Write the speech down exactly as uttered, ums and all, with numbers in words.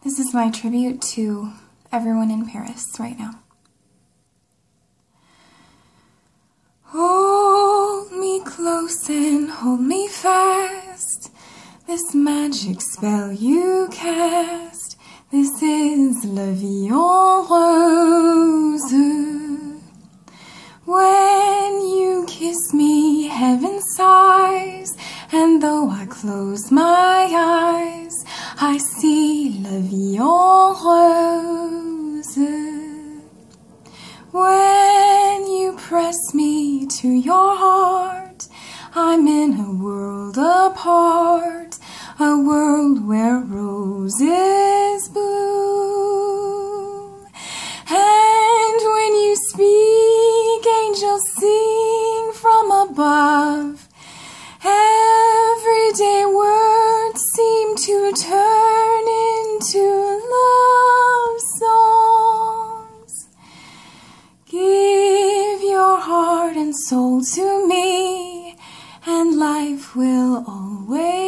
This is my tribute to everyone in Paris right now. Hold me close and hold me fast. This magic spell you cast. This is la vie en rose. When you kiss me, heaven sighs, and though I close my eyes, I see la vie en rose. When you press me to your heart, I'm in a world apart, a world where roses bloom. And when you speak, angels sing from above. Everyday words seem to turn into love songs. Give your heart and soul to me, and life will always